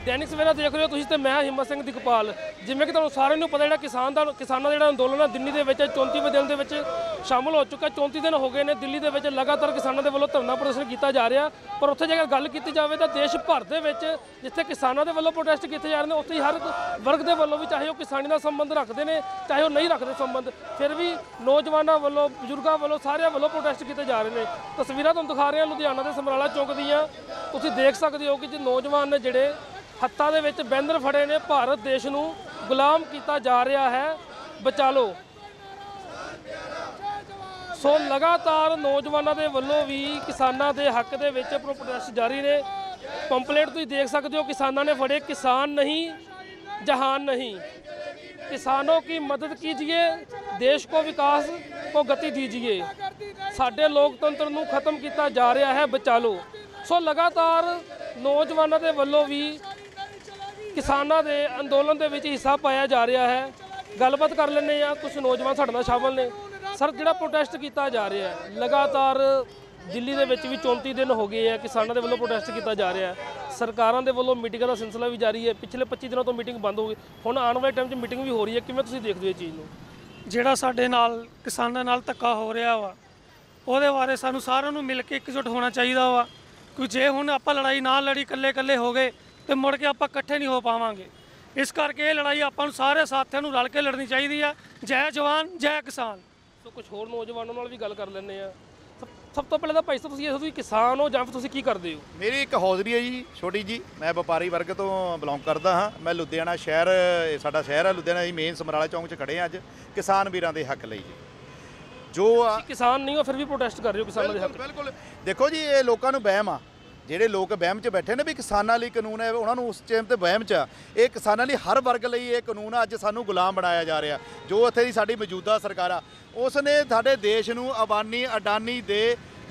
दैनिक सवेरा देख रहे हो तुसीं ते मैं हिम्मत सिंह दिगपाल। जिवें कि तुहानूं सारिਆਂ ਨੂੰ ਪਤਾ ਜਿਹੜਾ ਕਿਸਾਨਾਂ ਦਾ ਜਿਹੜਾ ਅੰਦੋਲਨ ਹੈ ਦਿੱਲੀ ਦੇ ਵਿੱਚ 34ਵੇਂ ਦਿਨ ਦੇ ਵਿੱਚ ਸ਼ਾਮਲ ਹੋ ਚੁੱਕਾ। 34 ਦਿਨ ਹੋ ਗਏ ਨੇ ਦਿੱਲੀ ਦੇ ਵਿੱਚ ਲਗਾਤਾਰ ਕਿਸਾਨਾਂ ਦੇ ਵੱਲੋਂ ਧਰਨਾ ਪ੍ਰਦਰਸ਼ਨ ਕੀਤਾ ਜਾ ਰਿਹਾ। ਪਰ ਉੱਥੇ ਜੇਕਰ ਗੱਲ ਕੀਤੀ ਜਾਵੇ ਤਾਂ ਦੇਸ਼ ਭਰ ਦੇ ਵਿੱਚ ਜਿੱਥੇ ਕਿਸਾਨਾਂ ਦੇ ਵੱਲੋਂ ਪ੍ਰੋਟੈਸਟ ਕੀਤੇ ਜਾ ਰਹੇ ਨੇ ਉੱਥੇ ਹੀ ਹਰ ਵਰਗ ਦੇ ਵੱਲੋਂ ਵੀ ਚਾਹੇ ਉਹ ਕਿਸਾਨੀ ਨਾਲ ਸੰਬੰਧ ਰੱਖਦੇ ਨੇ ਚਾਹੇ ਉਹ ਨਹੀਂ ਰੱਖਦੇ ਸੰਬੰਧ, ਫਿਰ ਵੀ ਨੌਜਵਾਨਾਂ ਵੱਲੋਂ ਬਜ਼ੁਰਗਾਂ ਵੱਲੋਂ ਸਾਰਿਆਂ ਵੱਲੋਂ ਪ੍ਰੋਟੈਸਟ ਕੀਤੇ ਜਾ ਰਹੇ ਨੇ। ਤਸਵੀਰਾਂ ਤੁਹਾਨੂੰ ਦਿਖਾ ਰਹੇ ਹਾਂ ਲੁਧਿਆਣਾ ਦੇ ਸਮਰਾਲਾ ਚੌਂਕ ਦੀਆਂ। ਤੁਸੀਂ ਦੇਖ ਸਕਦੇ ਹੋ ਕਿ ਜੇ ਨੌਜਵਾਨ ਨੇ ਜਿਹੜੇ ਹੱਥਾਂ ਦੇ ਵਿੱਚ ਬੈਨਰ ਫੜੇ ਨੇ, ਭਾਰਤ ਦੇਸ਼ ਨੂੰ ਗੁਲਾਮ ਕੀਤਾ ਜਾ ਰਿਹਾ ਹੈ, ਬਚਾ ਲਓ। ਸੋ ਲਗਾਤਾਰ ਨੌਜਵਾਨਾਂ ਦੇ ਵੱਲੋਂ ਵੀ ਕਿਸਾਨਾਂ ਦੇ ਹੱਕ ਦੇ ਵਿੱਚ ਪ੍ਰੋਟੈਸਟ ਜਾਰੀ ਨੇ। ਪੰਪਲੇਟ ਤੁਸੀਂ ਦੇਖ ਸਕਦੇ ਹੋ ਕਿਸਾਨਾਂ ਨੇ ਫੜੇ, किसान नहीं जहान नहीं, किसानों की मदद कीजिए, देश को विकास को गति दीजिए, साडे लोकतंत्र ਨੂੰ ਖਤਮ ਕੀਤਾ ਜਾ ਰਿਹਾ ਹੈ, ਬਚਾ ਲਓ। ਸੋ ਲਗਾਤਾਰ ਨੌਜਵਾਨਾਂ ਦੇ ਵੱਲੋਂ ਵੀ ਕਿਸਾਨਾਂ ਦੇ ਅੰਦੋਲਨ ਦੇ ਵਿੱਚ ਹਿੱਸਾ ਪਾਇਆ ਜਾ ਰਿਹਾ ਹੈ। ਗੱਲਬਾਤ ਕਰ ਲੈਂਦੇ ਆ, ਕੁਝ ਨੌਜਵਾਨ ਸਾਡੇ ਨਾਲ ਸ਼ਾਮਲ ਨੇ। ਸਰ, ਜਿਹੜਾ ਪ੍ਰੋਟੈਸਟ ਕੀਤਾ ਜਾ ਰਿਹਾ ਹੈ ਲਗਾਤਾਰ ਦਿੱਲੀ ਦੇ ਵਿੱਚ ਵੀ 34 ਦਿਨ ਹੋ ਗਏ ਆ, ਕਿਸਾਨਾਂ ਦੇ ਵੱਲੋਂ ਪ੍ਰੋਟੈਸਟ ਕੀਤਾ ਜਾ ਰਿਹਾ ਹੈ। ਸਰਕਾਰਾਂ ਦੇ ਵੱਲੋਂ ਮੀਟਿੰਗਾਂ ਦਾ ਸਿਲਸਿਲਾ ਵੀ ਜਾਰੀ ਹੈ। ਪਿਛਲੇ 25 ਦਿਨਾਂ ਤੋਂ ਮੀਟਿੰਗ ਬੰਦ ਹੋ ਗਈ, ਹੁਣ ਆਉਣ ਵਾਲੇ ਟਾਈਮ 'ਚ ਮੀਟਿੰਗ ਵੀ ਹੋ ਰਹੀ ਹੈ। ਕਿਵੇਂ ਤੁਸੀਂ ਦੇਖਦੇ ਹੋ ਇਹ ਚੀਜ਼ ਨੂੰ? ਜਿਹੜਾ ਸਾਡੇ ਨਾਲ ਕਿਸਾਨਾਂ ਨਾਲ ਧੱਕਾ ਹੋ ਰਿਹਾ ਵਾ ਉਹਦੇ ਬਾਰੇ ਸਾਨੂੰ ਸਾਰਿਆਂ ਨੂੰ ਮਿਲ ਕੇ ਇਕਜੁੱਟ ਹੋਣਾ ਚਾਹੀਦਾ ਵਾ। ਕਿ ਜੇ ਹੁਣ ਆਪਾਂ ਲੜਾਈ ਨਾ ਲੜੀ ਇਕੱਲੇ ਹੋ ਗਏ ਤੇ ਮੁੜ ਕੇ ਆਪਾਂ ਇਕੱਠੇ ਨਹੀਂ ਹੋ ਪਾਵਾਂਗੇ। ਇਸ ਕਰਕੇ ਇਹ ਲੜਾਈ ਆਪਾਂ ਨੂੰ ਸਾਰੇ ਸਾਥੀਆਂ ਨੂੰ ਰਲ ਕੇ ਲੜਨੀ ਚਾਹੀਦੀ ਆ। ਜੈ ਜਵਾਨ ਜੈ ਕਿਸਾਨ। ਸੋ ਕੁਝ ਹੋਰ ਨੌਜਵਾਨਾਂ ਨਾਲ ਵੀ ਗੱਲ ਕਰ ਲੈਂਦੇ ਆ। ਸਭ ਤੋਂ ਪਹਿਲਾਂ ਤਾਂ ਭਾਈ ਸਾਹਿਬ ਤੁਸੀਂ ਕਿਸਾਨ ਹੋ ਜਾਂ ਫਿਰ ਤੁਸੀਂ ਕੀ ਕਰਦੇ ਹੋ? ਮੇਰੀ ਇੱਕ ਹੌਜ਼ਰੀ ਹੈ ਜੀ ਛੋਟੀ ਜੀ। ਮੈਂ ਵਪਾਰੀ ਵਰਗ ਤੋਂ ਬਿਲੋਂਗ ਕਰਦਾ ਹਾਂ। ਮੈਂ ਲੁਧਿਆਣਾ ਸ਼ਹਿਰ, ਸਾਡਾ ਸ਼ਹਿਰ ਹੈ ਲੁਧਿਆਣਾ ਜੀ, ਮੇਨ ਸਮਰਾਲਾ ਚੌਂਕ 'ਚ ਖੜੇ ਹਾਂ ਅੱਜ ਕਿਸਾਨ ਵੀਰਾਂ ਦੇ ਹੱਕ ਲਈ ਜੀ। ਜੋ ਕਿਸਾਨ ਨਹੀਂ ਹੋ ਫਿਰ ਵੀ ਪ੍ਰੋਟੈਸਟ ਕਰ ਰਹੇ ਹੋ ਕਿਸਾਨਾਂ ਦੇ ਹੱਕ? ਬਿਲਕੁਲ। ਦੇਖੋ ਜੀ, ਇਹ ਲੋਕਾਂ ਨੂੰ ਵਹਿਮ ਆ। ਜਿਹੜੇ ਲੋਕ ਵਹਿਮ 'ਚ ਬੈਠੇ ਨੇ ਵੀ ਕਿਸਾਨਾਂ ਲਈ ਕਾਨੂੰਨ ਹੈ, ਉਹਨਾਂ ਨੂੰ ਉਸ ਟਾਈਮ ਤੇ ਵਹਿਮ 'ਚ ਆ। ਇਹ ਕਿਸਾਨਾਂ ਲਈ ਹਰ ਵਰਗ ਲਈ ਇਹ ਕਾਨੂੰਨ ਆ। ਅੱਜ ਸਾਨੂੰ ਗੁਲਾਮ ਬਣਾਇਆ ਜਾ ਰਿਹਾ। ਜੋ ਇੱਥੇ ਦੀ ਸਾਡੀ ਮੌਜੂਦਾ ਸਰਕਾਰ ਆ ਉਸ ਨੇ ਸਾਡੇ ਦੇਸ਼ ਨੂੰ ਅਬਾਨੀ ਅਡਾਨੀ ਦੇ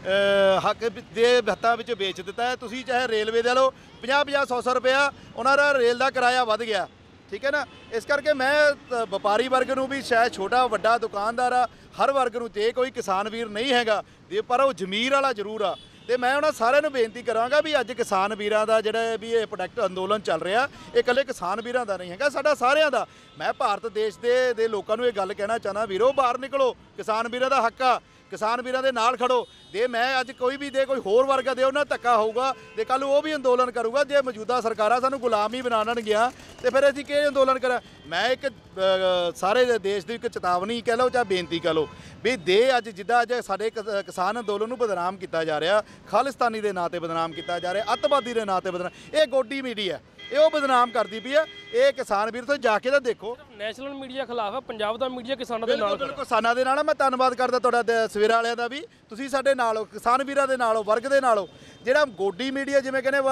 ਹੱਕ ਦੇ ਹੱਥਾਂ ਵਿੱਚ ਵੇਚ ਦਿੱਤਾ ਹੈ। ਤੁਸੀਂ ਚਾਹੇ ਰੇਲਵੇ ਦੇ ਲਓ, 50-50 100 ਰੁਪਇਆ ਉਹਨਾਂ ਦਾ ਰੇਲ ਦਾ ਕਿਰਾਇਆ ਵੱਧ ਗਿਆ, ਠੀਕ ਹੈ ਨਾ। ਇਸ ਕਰਕੇ ਮੈਂ ਵਪਾਰੀ ਵਰਗ ਨੂੰ ਵੀ, ਸ਼ਾਇਦ ਛੋਟਾ ਵੱਡਾ ਦੁਕਾਨਦਾਰ ਆ, ਹਰ ਵਰਗ ਨੂੰ, ਜੇ ਕੋਈ ਕਿਸਾਨ ਵੀਰ ਨਹੀਂ ਹੈਗਾ ਤੇ ਪਰ ਉਹ ਜ਼ਮੀਰ ਵਾਲਾ ਜ਼ਰੂਰ ਆ, ਤੇ ਮੈਂ ਉਹਨਾਂ ਸਾਰਿਆਂ ਨੂੰ ਬੇਨਤੀ ਕਰਾਂਗਾ ਵੀ ਅੱਜ ਕਿਸਾਨ ਵੀਰਾਂ ਦਾ ਜਿਹੜਾ ਵੀ ਇਹ ਪ੍ਰੋਟੈਸਟ ਅੰਦੋਲਨ ਚੱਲ ਰਿਹਾ, ਇਹ ਇਕੱਲੇ ਕਿਸਾਨ ਵੀਰਾਂ ਦਾ ਨਹੀਂ ਹੈਗਾ, ਸਾਡਾ ਸਾਰਿਆਂ ਦਾ। ਮੈਂ ਭਾਰਤ ਦੇਸ਼ ਦੇ ਲੋਕਾਂ ਨੂੰ ਇਹ ਗੱਲ ਕਹਿਣਾ ਚਾਹੁੰਦਾ, ਵੀਰੋ ਬਾਹਰ ਨਿਕਲੋ, ਕਿਸਾਨ ਵੀਰਾਂ ਦਾ ਹੱਕ ਆ, ਕਿਸਾਨ ਵੀਰਾਂ ਦੇ ਨਾਲ ਖੜੋ। ਜੇ ਮੈਂ ਅੱਜ ਕੋਈ ਵੀ ਦੇ ਕੋਈ ਹੋਰ ਵਰਗ ਦੇ ਉਹਨਾਂ ਧੱਕਾ ਹੋਊਗਾ ਤੇ ਕੱਲ੍ਹ ਉਹ ਵੀ ਅੰਦੋਲਨ ਕਰੂਗਾ। ਜੇ ਮੌਜੂਦਾ ਸਰਕਾਰਾਂ ਸਾਨੂੰ ਗੁਲਾਮ ਹੀ ਬਣਾਉਣਗੀਆਂ ਤੇ ਫਿਰ ਅਸੀਂ ਕਿਹੜੇ ਅੰਦੋਲਨ ਕਰਾਂ? ਮੈਂ ਇੱਕ ਸਾਰੇ ਦੇਸ਼ ਦੀ ਇੱਕ ਚੇਤਾਵਨੀ ਕਹਿ ਲਓ ਜਾਂ ਬੇਨਤੀ ਕਹਿ ਲਓ ਵੀ ਅੱਜ ਜਿੱਦਾਂ ਅੱਜ ਸਾਡੇ ਕਿਸਾਨ ਅੰਦੋਲਨ ਨੂੰ ਬਦਨਾਮ ਕੀਤਾ ਜਾ ਰਿਹਾ, ਖਾਲਿਸਤਾਨੀ ਦੇ ਨਾਂ 'ਤੇ ਬਦਨਾਮ ਕੀਤਾ ਜਾ ਰਿਹਾ, ਅੱਤਵਾਦੀ ਦੇ ਨਾਂ 'ਤੇ ਬਦਨਾਮ, ਇਹ ਗੋਡੀ ਮੀਡੀਆ ਇਹ ਉਹ ਬਦਨਾਮ ਕਰਦੀ ਪਈ ਆ। ਇਹ ਕਿਸਾਨ ਵੀਰ ਤੋਂ ਜਾ ਕੇ ਤਾਂ ਦੇਖੋ, ਨੈਸ਼ਨਲ ਮੀਡੀਆ ਖਿਲਾਫ ਹੈ, ਪੰਜਾਬ ਦਾ ਮੀਡੀਆ ਕਿਸਾਨਾਂ ਦੇ ਨਾਲ। ਬਿਲਕੁਲ ਕਿਸਾਨਾਂ ਦੇ ਨਾਲ। ਮੈਂ ਧੰਨਵਾਦ ਕਰਦਾ ਤੁਹਾਡਾ ਸਵੇਰਾ ਵਾਲਿਆਂ ਦਾ ਵੀ, ਤੁਸੀਂ ਸਾਡੇ ਨਾਲ ਹੋ, ਕਿਸਾਨ ਵੀਰਾਂ ਦੇ ਨਾਲ ਹੋ, ਵਰਗ ਦੇ ਨਾਲ ਹੋ। ਜਿਹੜਾ ਗੋਡੀ ਮੀਡੀਆ ਜਿਵੇਂ ਕਹਿੰਦੇ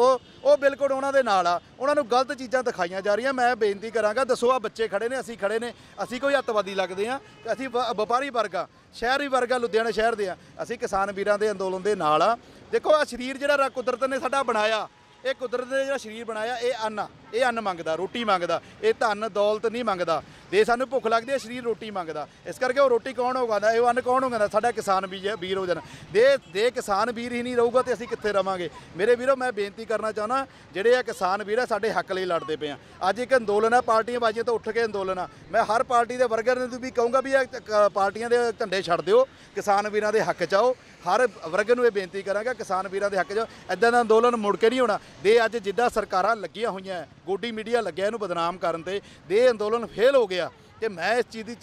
ਉਹ ਬਿਲਕੁਲ ਉਹਨਾਂ ਦੇ ਨਾਲ ਆ। ਉਹਨਾਂ ਨੂੰ ਗਲਤ ਚੀਜ਼ਾਂ ਦਿਖਾਈਆਂ ਜਾ ਰਹੀਆਂ। ਮੈਂ ਬੇਨਤੀ ਕਰਾਂਗਾ, ਦੱਸੋ ਆ ਬੱਚੇ ਖੜੇ ਨੇ, ਅਸੀਂ ਖੜੇ ਨੇ, ਅਸੀਂ ਕੋਈ ਅੱਤਵਾਦੀ ਲੱਗਦੇ ਹਾਂ? ਅਸੀਂ ਵਪਾਰੀ ਵਰਗ ਆ, ਸ਼ਹਿਰੀ ਵਰਗ ਆ, ਲੁਧਿਆਣਾ ਸ਼ਹਿਰ ਦੇ ਆ, ਅਸੀਂ ਕਿਸਾਨ ਵੀਰਾਂ ਦੇ ਅੰਦੋਲਨ ਦੇ ਨਾਲ ਆ। ਦੇਖੋ ਆ ਸਰੀਰ ਜਿਹੜਾ ਕੁਦਰਤ ਨੇ ਸਾਡਾ ਬਣਾਇਆ, ਇਹ ਕੁਦਰਤ ਨੇ ਜਿਹੜਾ ਸਰੀਰ ਬਣਾਇਆ, ਇਹ ਅੰਨ ਮੰਗਦਾ, ਰੋਟੀ ਮੰਗਦਾ, ਇਹ ਧਨ ਦੌਲਤ ਨਹੀਂ ਮੰਗਦਾ। ਜੇ ਸਾਨੂੰ ਭੁੱਖ ਲੱਗਦੀ ਹੈ ਸਰੀਰ ਰੋਟੀ ਮੰਗਦਾ। ਇਸ ਕਰਕੇ ਉਹ ਰੋਟੀ ਕੌਣ ਉਗਾਉਂਦਾ, ਇਹ ਅੰਨ ਕੌਣ ਉਗਾਉਂਦਾ? ਸਾਡਾ ਕਿਸਾਨ ਵੀਰ ਹੋ ਜਾਣਾ। ਦੇ ਕਿਸਾਨ ਵੀਰ ਹੀ ਨਹੀਂ ਰਹੂਗਾ ਤੇ ਅਸੀਂ ਕਿੱਥੇ ਰਵਾਂਗੇ? ਮੇਰੇ ਵੀਰੋ, ਮੈਂ ਬੇਨਤੀ ਕਰਨਾ ਚਾਹੁੰਦਾ, ਜਿਹੜੇ ਆ ਕਿਸਾਨ ਵੀਰ ਆ ਸਾਡੇ ਹੱਕ ਲਈ ਲੜਦੇ ਪਏ ਆ। ਅੱਜ ਇੱਕ ਅੰਦੋਲਨ ਆ, ਪਾਰਟੀਆਂ ਬਾਜ਼ੀਆਂ ਤੋਂ ਉੱਠ ਕੇ ਅੰਦੋਲਨ ਆ। ਮੈਂ ਹਰ ਪਾਰਟੀ ਦੇ ਵਰਕਰ ਨੂੰ ਵੀ ਕਹੂੰਗਾ ਵੀ ਇਹ ਪਾਰਟੀਆਂ ਦੇ ਝੰਡੇ ਛੱਡ ਦਿਓ, ਕਿਸਾਨ ਵੀਰਾਂ ਦੇ ਹੱਕ 'ਚ ਆਓ। ਹਰ ਵਰਗ ਨੂੰ ਇਹ ਬੇਨਤੀ ਕਰਾਂਗਾ, ਕਿਸਾਨ ਵੀਰਾਂ ਦੇ ਹੱਕ 'ਚ ਇੱਦਾਂ ਦਾ ਅੰਦੋਲਨ ਮੁੜ ਕੇ ਨਹੀਂ ਹੋਣਾ। ਦੇ ਅੱਜ ਜਿੱਦਾਂ ਸਰਕਾਰਾਂ ਲੱਗੀਆਂ ਹੋਈਆਂ, ਗੋਡੀ ਮੀਡੀਆ ਲੱਗਿਆ ਇਹਨੂੰ ਬਦਨਾਮ ਕਰਨ ਤੇ, ਦੇ ਅੰਦੋਲਨ ਫੇਲ ਹੋ ਗਿਆ। ਤੇ ਮੈਂ ਇਸ ਚੀਜ਼ ਦੀ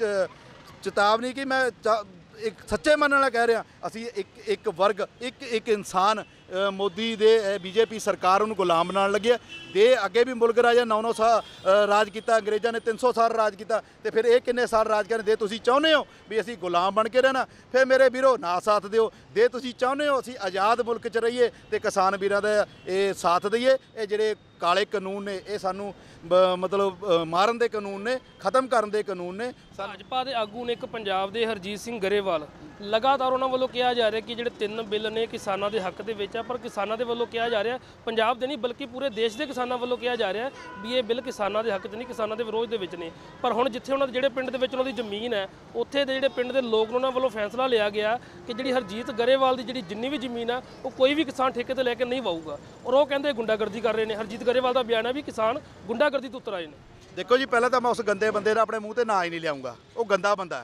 ਚੇਤਾਵਨੀ ਕਿ ਮੈਂ ਇੱਕ ਸੱਚੇ ਮਨ ਨਾਲ ਕਹਿ ਰਿਹਾ, ਅਸੀਂ ਇੱਕ ਵਰਗ, ਇੱਕ ਇਨਸਾਨ ਮੋਦੀ ਦੇ ਬੀਜੇਪੀ ਸਰਕਾਰ ਉਹਨੂੰ ਗੁਲਾਮ ਬਣਾਉਣ ਲੱਗੇ। ਦੇ ਅੱਗੇ ਵੀ ਮੁਲਕ ਰਾਜਾ 900 ਸਾਲ ਰਾਜ ਕੀਤਾ, ਅੰਗਰੇਜ਼ਾਂ ਨੇ 300 ਸਾਲ ਰਾਜ ਕੀਤਾ, ਤੇ ਫਿਰ ਇਹ ਕਿੰਨੇ ਸਾਲ ਰਾਜ ਕਰਨ? ਦੇ ਤੁਸੀਂ ਚਾਹੁੰਦੇ ਹੋ ਵੀ ਅਸੀਂ ਗੁਲਾਮ ਬਣ ਕੇ ਰਹਿਣਾ? ਫਿਰ ਮੇਰੇ ਵੀਰੋ ਨਾ ਸਾਥ ਦਿਓ। ਦੇ ਤੁਸੀਂ ਚਾਹੁੰਦੇ ਹੋ ਅਸੀਂ ਆਜ਼ਾਦ ਮੁਲਕ 'ਚ ਰਹੀਏ ਤੇ ਕਿਸਾਨ ਵੀਰਾਂ ਦਾ ਇਹ ਸਾਥ ਦਈਏ। ਇਹ ਜਿਹੜੇ ਕਾਲੇ ਕਾਨੂੰਨ ਨੇ ਇਹ ਸਾਨੂੰ ਮਤਲਬ ਮਾਰਨ ਦੇ ਕਾਨੂੰਨ ਨੇ, ਖਤਮ ਕਰਨ ਦੇ ਕਾਨੂੰਨ ਨੇ। ਭਾਜਪਾ ਦੇ ਆਗੂ ਨੇ ਇੱਕ ਪੰਜਾਬ ਦੇ ਹਰਜੀਤ ਸਿੰਘ ਗਰੇਵਾਲ, ਲਗਾਤਾਰ ਉਹਨਾਂ ਵੱਲੋਂ ਕਿਹਾ ਜਾ ਰਿਹਾ ਕਿ ਜਿਹੜੇ 3 ਬਿੱਲ ਨੇ ਕਿਸਾਨਾਂ ਦੇ ਹੱਕ ਦੇ ਵਿੱਚ ਆ, ਪਰ ਕਿਸਾਨਾਂ ਦੇ ਵੱਲੋਂ ਕਿਹਾ ਜਾ ਰਿਹਾ, ਪੰਜਾਬ ਦੇ ਨਹੀਂ ਬਲਕਿ ਪੂਰੇ ਦੇਸ਼ ਦੇ ਕਿਸਾਨਾਂ ਵੱਲੋਂ ਕਿਹਾ ਜਾ ਰਿਹਾ ਵੀ ਇਹ ਬਿੱਲ ਕਿਸਾਨਾਂ ਦੇ ਹੱਕ 'ਚ ਨਹੀਂ, ਕਿਸਾਨਾਂ ਦੇ ਵਿਰੋਧ ਦੇ ਵਿੱਚ ਨੇ। ਪਰ ਹੁਣ ਜਿੱਥੇ ਉਹਨਾਂ ਦੇ ਜਿਹੜੇ ਪਿੰਡ ਦੇ ਵਿੱਚ ਉਹਨਾਂ ਦੀ ਜ਼ਮੀਨ ਹੈ, ਉੱਥੇ ਦੇ ਜਿਹੜੇ ਪਿੰਡ ਦੇ ਲੋਕ ਨੇ ਉਹਨਾਂ ਵੱਲੋਂ ਫੈਸਲਾ ਲਿਆ ਗਿਆ ਕਿ ਜਿਹੜੀ ਹਰਜੀਤ ਗਰੇਵਾਲ ਦੀ ਜਿਹੜੀ ਜਿੰਨੀ ਵੀ ਜ਼ਮੀਨ ਆ ਉਹ ਕੋਈ ਵੀ ਕਿਸਾਨ ਠੇਕੇ ਤੇ ਲੈ ਕੇ ਨਹੀਂ ਵਾਹੂਗਾ, ਔਰ ਉਹ ਕਹਿੰਦੇ ਗੁੰਡਾਗਰਦੀ ਕਰ ਰਹੇ ਨੇ। ਹਰਜੀਤ ਗਰੇਵਾਲ ਦਾ ਬਿਆਨ ਹੈ ਵੀ ਕਿਸਾਨ ਗੁੰਡਾਗਰਦੀ ਤੋਂ ਉਤਰ ਆਏ ਨੇ। ਦੇਖੋ ਜੀ, ਪਹਿਲਾਂ ਤਾਂ ਮੈਂ ਉਸ ਗੰਦੇ ਬੰਦੇ ਦਾ ਆਪਣੇ ਮੂੰਹ ਤੇ ਨਾਂ ਹੀ ਨਹੀਂ ਲਿਆਉਂਗਾ। ਉਹ ਗੰਦਾ ਬੰਦਾ ਹੈ,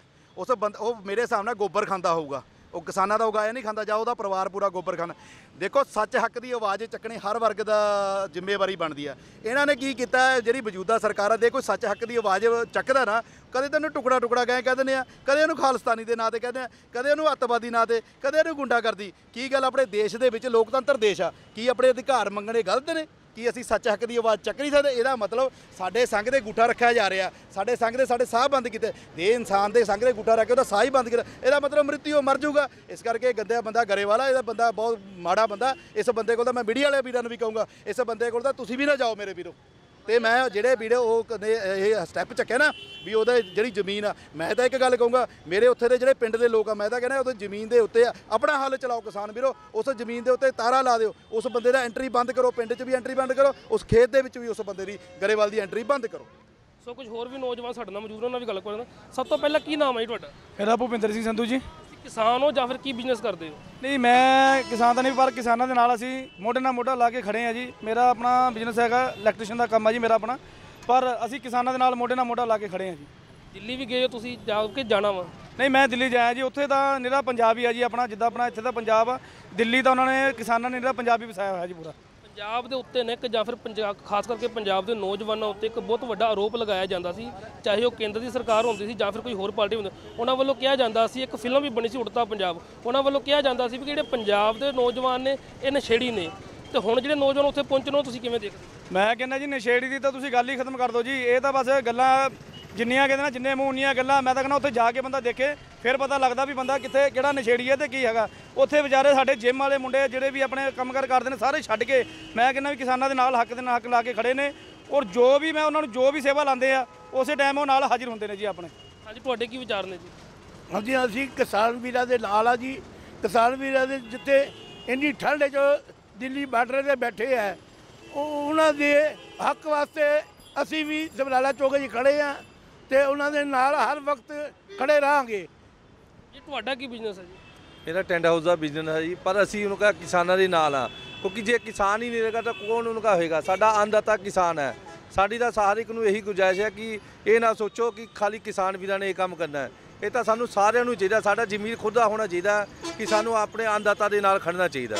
ਉਹ ਮੇਰੇ ਹਿਸਾਬ ਨਾਲ ਗੋਬਰ ਖਾਂਦਾ ਹੋਊਗਾ। ਉਹ ਕਿਸਾਨਾਂ ਦਾ ਉਗਾਇਆ ਨਹੀਂ ਖਾਂਦਾ, ਜਾਂ ਉਹਦਾ ਪਰਿਵਾਰ ਪੂਰਾ ਗੋਬਰ ਖਾਂਦਾ। ਦੇਖੋ, ਸੱਚ ਹੱਕ ਦੀ ਆਵਾਜ਼ ਚੱਕਣੀ ਹਰ ਵਰਗ ਦਾ ਜ਼ਿੰਮੇਵਾਰੀ ਬਣਦੀ ਆ। ਇਹਨਾਂ ਨੇ ਕੀ ਕੀਤਾ, ਜਿਹੜੀ ਮੌਜੂਦਾ ਸਰਕਾਰ ਆ, ਦੇ ਕੋਈ ਸੱਚ ਹੱਕ ਦੀ ਆਵਾਜ਼ ਚੱਕਦਾ ਨਾ, ਕਦੇ ਤਾਂ ਉਹਨੂੰ ਟੁਕੜਾ ਟੁਕੜਾ ਗਏ ਕਹਿ ਦਿੰਦੇ ਆ, ਕਦੇ ਉਹਨੂੰ ਖਾਲਿਸਤਾਨੀ ਦੇ ਨਾਂ ਤੇ ਕਹਿੰਦੇ ਆ, ਕਦੇ ਉਹਨੂੰ ਅੱਤਵਾਦੀ ਨਾਂ ਤੇ, ਕਦੇ ਉਹਨੂੰ ਗੁੰਡਾਗਰਦੀ। ਕੀ ਗੱਲ, ਆਪਣੇ ਦੇਸ਼ ਦੇ ਵਿੱਚ ਲੋਕਤੰਤਰ ਦੇਸ਼ ਆ, ਕੀ ਆਪਣੇ ਅਧਿਕਾਰ ਮੰਗਣੇ ਗਲਤ ਨੇ? ਕੀ ਅਸੀਂ ਸੱਚ ਹੱਕ ਦੀ ਆਵਾਜ਼ ਚੱਕ ਨਹੀਂ ਸਕਦੇ? ਇਹਦਾ ਮਤਲਬ ਸਾਡੇ ਸੰਘ ਦੇ ਗੂਠਾ ਰੱਖਿਆ ਜਾ ਰਿਹਾ, ਸਾਡੇ ਸੰਘ ਦੇ ਸਾਡੇ ਸਾਹ ਬੰਦ ਕੀਤੇ। ਦੇ ਇਨਸਾਨ ਦੇ ਸੰਘ ਦੇ ਗੂਠਾ ਰੱਖ ਕੇ ਉਹਦਾ ਸਾਹ ਹੀ ਬੰਦ ਕੀਤਾ, ਇਹਦਾ ਮਤਲਬ ਮ੍ਰਿਤੂ ਮਰ ਜਾਊਗਾ। ਇਸ ਕਰਕੇ ਗੰਦਾ ਬੰਦਾ ਗਰੇਵਾਲਾ, ਇਹਦਾ ਬੰਦਾ ਬਹੁਤ ਮਾੜਾ ਬੰਦਾ। ਇਸ ਬੰਦੇ ਕੋਲ ਤਾਂ ਮੈਂ ਮੀਡੀਆ ਵਾਲੇ ਵੀਰਾਂ ਨੂੰ ਵੀ ਕਹੂੰਗਾ, ਇਸ ਬੰਦੇ ਕੋਲ ਤਾਂ ਤੁਸੀਂ ਵੀ ਨਾ ਜਾਓ ਮੇਰੇ ਵੀਰੋ। ਤੇ ਮੈਂ ਜਿਹੜੇ ਵੀਡੀਓ ਉਹ ਕਦੇ ਇਹ ਸਟੈਪ ਚੱਕਿਆ ਨਾ ਵੀ ਉਹਦਾ ਜਿਹੜੀ ਜ਼ਮੀਨ ਆ, ਮੈਂ ਤਾਂ ਇੱਕ ਗੱਲ ਕਹੂੰਗਾ, ਮੇਰੇ ਉੱਥੇ ਦੇ ਜਿਹੜੇ ਪਿੰਡ ਦੇ ਲੋਕ ਆ, ਮੈਂ ਤਾਂ ਕਹਿੰਦਾ ਉਹਦੇ ਜ਼ਮੀਨ ਦੇ ਉੱਤੇ ਆਪਣਾ ਹੱਲ ਚਲਾਓ ਕਿਸਾਨ ਵੀਰੋ। ਉਸ ਜ਼ਮੀਨ ਦੇ ਉੱਤੇ ਤਾਰਾ ਲਾ ਦਿਓ, ਉਸ ਬੰਦੇ ਦਾ ਐਂਟਰੀ ਬੰਦ ਕਰੋ, ਪਿੰਡ 'ਚ ਵੀ ਐਂਟਰੀ ਬੰਦ ਕਰੋ, ਉਸ ਖੇਤ ਦੇ ਵਿੱਚ ਵੀ ਉਸ ਬੰਦੇ ਦੀ ਗਰੇਵਾਲ ਦੀ ਐਂਟਰੀ ਬੰਦ ਕਰੋ। ਸੋ ਕੁਝ ਹੋਰ ਵੀ ਨੌਜਵਾਨ ਸਾਡੇ ਨਾਲ ਮੌਜੂਦ, ਉਹਨਾਂ ਨਾਲ ਵੀ ਗੱਲ ਕਰਾਂਗੇ। ਸਭ ਤੋਂ ਪਹਿਲਾਂ ਕੀ ਨਾਮ ਹੈ ਜੀ ਤੁਹਾਡਾ? ਮੇਰਾ ਭੁਪਿੰਦਰ ਸਿੰਘ ਸੰਧੂ ਜੀ। ਕਿਸਾਨ ਹੋ ਜਾਂ ਫਿਰ ਕੀ ਬਿਜ਼ਨਸ ਕਰਦੇ ਹੋ? ਨਹੀਂ, ਮੈਂ ਕਿਸਾਨ ਤਾਂ ਨਹੀਂ, ਪਰ ਕਿਸਾਨਾਂ ਦੇ ਨਾਲ ਅਸੀਂ ਮੋਢੇ ਨਾਲ ਮੋਢਾ ਲਾ ਕੇ ਖੜੇ ਹਾਂ ਜੀ। ਮੇਰਾ ਆਪਣਾ ਬਿਜ਼ਨਸ ਹੈਗਾ, ਇਲੈਕਟ੍ਰੀਸ਼ੀਅਨ ਦਾ ਕੰਮ ਹੈ ਜੀ ਮੇਰਾ ਆਪਣਾ, ਪਰ ਅਸੀਂ ਕਿਸਾਨਾਂ ਦੇ ਨਾਲ ਮੋਢੇ ਨਾਲ ਮੋਢਾ ਲਾ ਕੇ ਖੜੇ ਹਾਂ ਜੀ। ਦਿੱਲੀ ਵੀ ਗਏ ਹੋ ਤੁਸੀਂ, ਜਾ ਕੇ ਜਾਣਾ ਵਾ? ਨਹੀਂ, ਮੈਂ ਦਿੱਲੀ ਜਾਇਆ ਜੀ, ਉੱਥੇ ਤਾਂ ਨਿਰਾ ਪੰਜਾਬ ਹੀ ਆ ਜੀ ਆਪਣਾ, ਜਿੱਦਾਂ ਆਪਣਾ ਇੱਥੇ ਦਾ ਪੰਜਾਬ ਆ, ਦਿੱਲੀ ਤਾਂ ਉਹਨਾਂ ਨੇ ਕਿਸਾਨਾਂ ਨੇ ਨਿਰਾ ਪੰਜਾਬੀ ਵਸਾਇਆ ਹੋਇਆ ਜੀ ਪੂਰਾ। ਪੰਜਾਬ ਦੇ ਉੱਤੇ ਨੇ ਇੱਕ ਜਾਂ ਫਿਰ ਪੰਜਾਬ, ਖਾਸ ਕਰਕੇ ਪੰਜਾਬ ਦੇ ਨੌਜਵਾਨਾਂ ਉੱਤੇ ਇੱਕ ਬਹੁਤ ਵੱਡਾ ਆਰੋਪ ਲਗਾਇਆ ਜਾਂਦਾ ਸੀ, ਚਾਹੇ ਉਹ ਕੇਂਦਰ ਦੀ ਸਰਕਾਰ ਹੁੰਦੀ ਸੀ ਜਾਂ ਫਿਰ ਕੋਈ ਹੋਰ ਪਾਰਟੀ ਹੁੰਦੀ। ਉਹਨਾਂ ਵੱਲੋਂ ਕਿਹਾ ਜਾਂਦਾ ਸੀ, ਇੱਕ ਫਿਲਮ ਵੀ ਬਣੀ ਸੀ ਉੜਤਾ ਪੰਜਾਬ, ਉਹਨਾਂ ਵੱਲੋਂ ਕਿਹਾ ਜਾਂਦਾ ਸੀ ਵੀ ਜਿਹੜੇ ਪੰਜਾਬ ਦੇ ਨੌਜਵਾਨ ਨੇ ਇਹ ਨਸ਼ੇੜੀ ਨੇ। ਤੇ ਹੁਣ ਜਿਹੜੇ ਨੌਜਵਾਨ ਉੱਥੇ ਪਹੁੰਚਣ, ਉਹ ਤੁਸੀਂ ਕਿਵੇਂ ਦੇਖਦੇ? ਮੈਂ ਕਹਿੰਦਾ ਜੀ, ਨਸ਼ੇੜੀ ਦੀ ਤਾਂ ਤੁਸੀਂ ਗੱਲ ਹੀ ਖਤਮ ਕਰ ਦਿਓ ਜੀ। ਇਹ ਤਾਂ ਬਸ ਗੱਲਾਂ ਜਿੰਨੀਆਂ ਕਹਿੰਦੇ ਨਾ, ਜਿੰਨੇ ਮੂੰਹ ਉਨੀਆਂ ਗੱਲਾਂ। ਮੈਂ ਤਾਂ ਕਹਿੰਦਾ ਉੱਥੇ ਜਾ ਕੇ ਬੰਦਾ ਦੇਖੇ, ਫਿਰ ਪਤਾ ਲੱਗਦਾ ਵੀ ਬੰਦਾ ਕਿੱਥੇ ਕਿਹੜਾ ਨਸ਼ੇੜੀ ਹੈ ਤੇ ਕੀ ਹੈਗਾ। ਉੱਥੇ ਵਿਚਾਰੇ ਸਾਡੇ ਜਿਮ ਵਾਲੇ ਮੁੰਡੇ ਜਿਹੜੇ ਵੀ ਆਪਣੇ ਕੰਮਕਾਰ ਕਰਦੇ ਨੇ, ਸਾਰੇ ਛੱਡ ਕੇ ਮੈਂ ਕਹਿੰਦਾ ਵੀ ਕਿਸਾਨਾਂ ਦੇ ਨਾਲ ਹੱਕ ਦੇ ਨਾਲ ਹੱਕ ਲਾ ਕੇ ਖੜੇ ਨੇ। ਔਰ ਜੋ ਵੀ ਮੈਂ ਉਹਨਾਂ ਨੂੰ ਜੋ ਵੀ ਸੇਵਾ ਲਾਉਂਦੇ ਆ, ਉਸੇ ਟਾਈਮ ਉਹ ਨਾਲ ਹਾਜ਼ਰ ਹੁੰਦੇ ਨੇ ਜੀ ਆਪਣੇ। ਹਾਂਜੀ, ਤੁਹਾਡੇ ਕੀ ਵਿਚਾਰ ਨੇ ਜੀ? ਹਾਂਜੀ, ਅਸੀਂ ਕਿਸਾਨ ਵੀਰਾਂ ਦੇ ਨਾਲ ਆ ਜੀ। ਕਿਸਾਨ ਵੀਰਾਂ ਦੇ ਜਿੱਥੇ ਇੰਨੀ ਠੰਡ 'ਚ ਦਿੱਲੀ ਬਾਰਡਰ 'ਤੇ ਬੈਠੇ ਆ, ਉਹਨਾਂ ਦੇ ਹੱਕ ਵਾਸਤੇ ਅਸੀਂ ਵੀ ਸਮਰਾਲਾ ਚੌਕ 'ਚ ਖੜੇ ਆ ਤੇ ਉਹਨਾਂ ਦੇ ਨਾਲ ਹਰ ਵਕਤ ਖੜੇ ਰਹਾਂਗੇ ਜੀ। ਤੁਹਾਡਾ ਕੀ ਬਿਜ਼ਨਸ ਹੈ ਜੀ? ਮੇਰਾ ਟੈਂਟ ਹਾਊਸ ਦਾ ਬਿਜ਼ਨਸ ਹੈ ਜੀ, ਪਰ ਅਸੀਂ ਉਹਨਾਂ ਕਿਸਾਨਾਂ ਦੇ ਨਾਲ ਆ, ਕਿਉਂਕਿ ਜੇ ਕਿਸਾਨ ਹੀ ਨਹੀਂ ਰਹੇਗਾ ਤਾਂ ਕੌਣ ਉਹਨਾਂ ਦਾ ਹੋਏਗਾ? ਸਾਡਾ ਅੰਨਦਾਤਾ ਕਿਸਾਨ ਹੈ। ਸਾਡੀ ਤਾਂ ਹਰ ਇੱਕ ਨੂੰ ਇਹੀ ਗੁਜ਼ਾਰਿਸ਼ ਹੈ ਕਿ ਇਹ ਨਾ ਸੋਚੋ ਕਿ ਖਾਲੀ ਕਿਸਾਨ ਵੀਰਾਂ ਨੇ ਇਹ ਕੰਮ ਕਰਨਾ ਹੈ। ਇਹ ਤਾਂ ਸਾਨੂੰ ਸਾਰਿਆਂ ਨੂੰ ਚਾਹੀਦਾ, ਸਾਡਾ ਜ਼ਮੀਰ ਖੁਦ ਦਾ ਹੋਣਾ ਚਾਹੀਦਾ ਕਿ ਸਾਨੂੰ ਆਪਣੇ ਅੰਨਦਾਤਾ ਦੇ ਨਾਲ ਖੜਨਾ ਚਾਹੀਦਾ।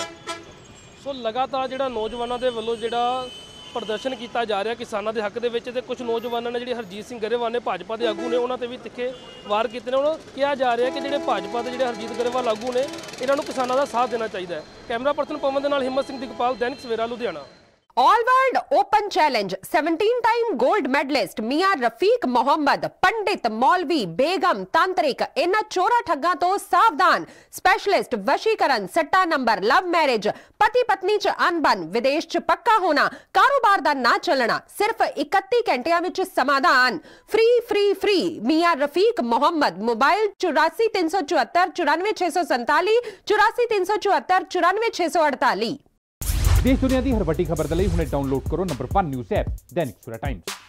ਸੋ ਲਗਾਤਾਰ ਜਿਹੜਾ ਨੌਜਵਾਨਾਂ ਦੇ ਵੱਲੋਂ ਜਿਹੜਾ ਪ੍ਰਦਰਸ਼ਨ ਕੀਤਾ ਜਾ ਰਿਹਾ ਕਿਸਾਨਾਂ ਦੇ ਹੱਕ ਦੇ ਵਿੱਚ, ਤੇ ਕੁਝ ਨੌਜਵਾਨਾਂ ਨੇ ਜਿਹੜੇ ਹਰਜੀਤ ਸਿੰਘ ਗਰੇਵਾਲ ਨੇ ਭਾਜਪਾ ਦੇ ਆਗੂ ਨੇ, ਉਹਨਾਂ ਤੇ ਵੀ ਤਿੱਖੇ ਵਾਰ ਕੀਤੇ ਨੇ। ਉਹਨਾਂ ਕਿਹਾ ਜਾ ਰਿਹਾ ਕਿ ਜਿਹੜੇ ਭਾਜਪਾ ਦੇ ਜਿਹੜੇ ਹਰਜੀਤ ਗਰੇਵਾਲ ਆਗੂ ਨੇ, ਇਹਨਾਂ ਨੂੰ ਕਿਸਾਨਾਂ ਦਾ ਸਾਥ ਦੇਣਾ ਚਾਹੀਦਾ ਹੈ। ਕੈਮਰਾ ਪਰਸਨ ਪਵਨ ਦੇ ਨਾਲ Himmat Singh Digpal, Dainik Savera, Ludhiana. All world open challenge 17 time gold medalist Miyan Rafiq Mohammad, पंडित, मौलवी, बेगम, तांत्रिक, इन्हां चोरा ठग्गां तो सावधान। स्पेशलिस्ट वशीकरण, सट्टा नंबर, लव मैरिज, पति पत्नी च अनबन, विदेश च पक्का होना, कारोबार दा ना चलना, सिर्फ 31 घंटियां विच समाधान। Free free free Miyan Rafiq Mohammad. Mobile 84 374 94 647 84 374 94 648। देश दुनिया की हर वड्डी खबर के लिए हुणे डाउनलोड करो number 1 news app Dainik Savera times.